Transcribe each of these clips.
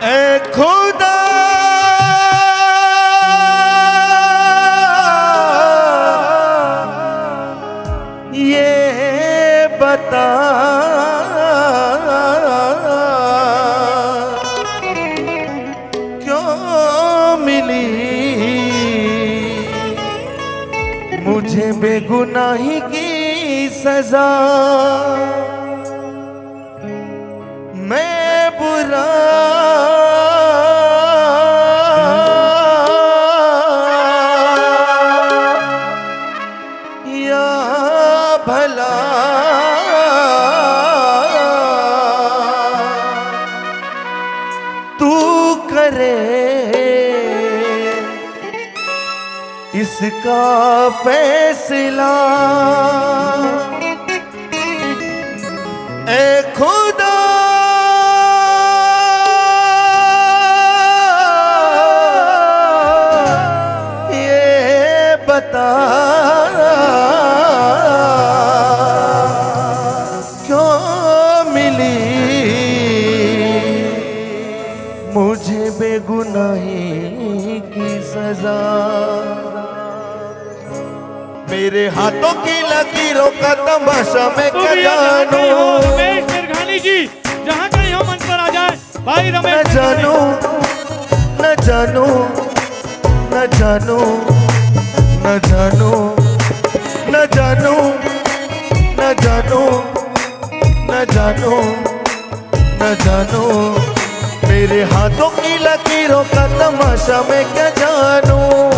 ऐ खुदा ये बता क्यों मिली मुझे बेगुनाही की सजा। मैं बुरा या भला तू करे इसका फैसला। ऐ खुदा ये बता क्यों मिली मुझे बेगुनाही की सजा। मेरे हाथों की लकीरों का तमाशा मैं क्या जानूं। रमेश मिरघानी जी जहाँ कहीं हो मन पर आ जाए भाई रमेश। न जानूं न जानूं न जानूं न जानूं न जानूं न जानूं न जानूं न जानूं। मेरे हाथों की लकीरों का तमाशा मैं क्या जानूं।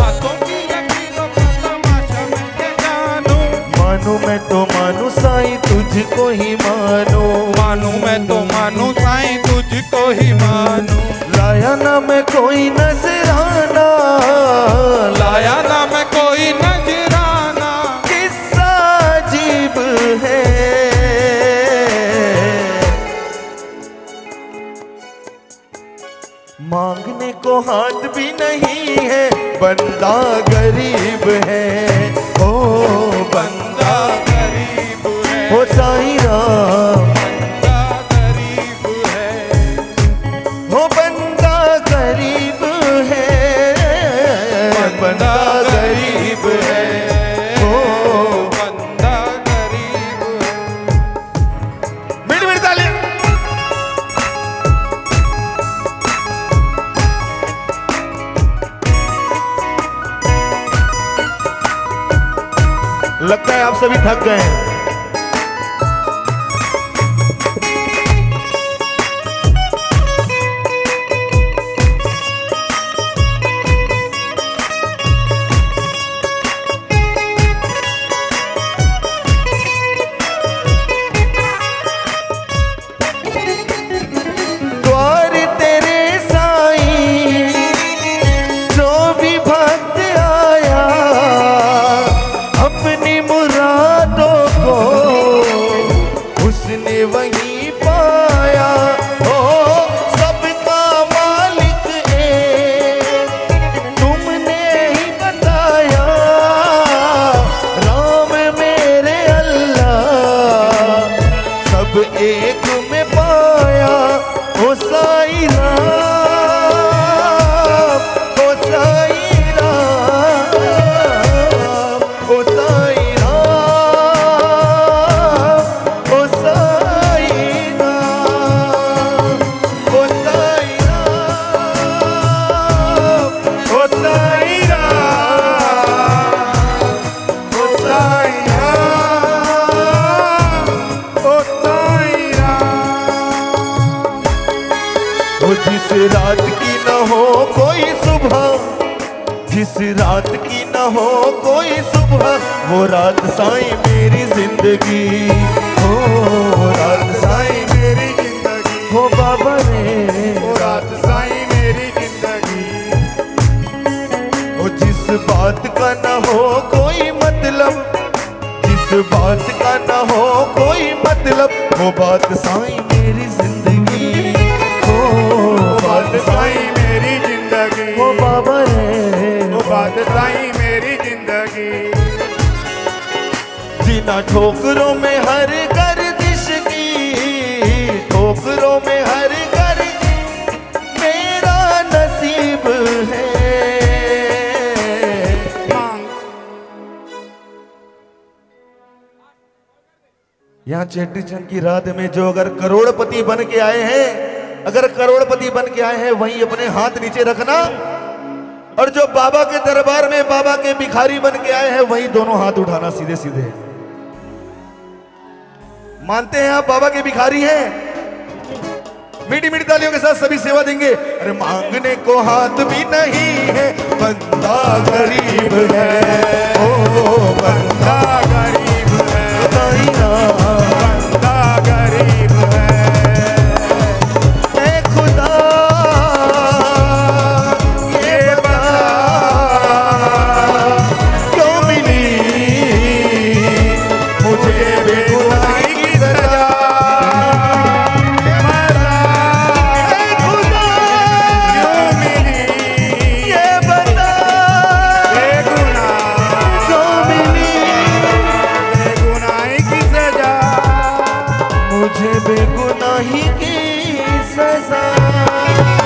मानू मैं तो मानू साईं तुझको ही मानू। मानू मैं तो मानू साईं तुझको ही मानू। लाया ना मैं कोई नजराना। लाया ना मैं कोई नजराना। किस्सा अजीब है मांगने को हाथ भी नहीं है बंदा गरीब है। ओ बंदा गरीब है ओ साईं राम बंदा गरीब है। ओ बंदा गरीब है बंदा गरीब है। ओ बंदा गरीब है। मिट मिट ताली। लगता है आप सभी थक गए हैं। द्वार तेरे साईं जो भी भक्त आया अपनी मुरादों को उसने वहीं पाया। ओ सबका मालिक तुमने ही बताया। राम मेरे अल्लाह सब एक में पाया। ओ साईं राम ओ साईं राम ओ साईं राम ओ साईं राम ओ साईं राम ओ साईं राम ओ साईं राम ओ साईं राम। ओ जिस रात की न हो कोई सुबह जिस रात की न हो कोई सुबह वो रात साईं मेरी जिंदगी। हो रात साईं मेरी जिंदगी। हो बाबा रे वो रात साईं मेरी जिंदगी। ओ जिस बात का न हो कोई मतलब जिस बात का न हो कोई मतलब वो बात साईं मेरी जिंदगी। हो बात साईं मेरी जिंदगी। हो बाबा रे वो बात साईं मेरी जिंदगी। जीना ठोकरों में हर गर्दिश की ठोकरों में हर गर्दिश में यहाँ चेटी चंद की रात में जो अगर करोड़पति बन के आए हैं, अगर करोड़पति बन के आए हैं, वहीं अपने हाथ नीचे रखना, और जो बाबा के दरबार में बाबा के भिखारी बन के आए हैं, वहीं दोनों हाथ उठाना सीधे सीधे। मानते हैं आप बाबा के भिखारी हैं? मीठी मीठी तालियों के साथ सभी सेवा देंगे। अरे मांगने को हाथ भी नहीं है, बंदा गरीब है, ओ बंदा गरीब है, बंदा गरीब है। ए खुदा ये बता क्यों मिली मुझे बेगुनाही की सजा। मुझे बेगुनाही की सजा।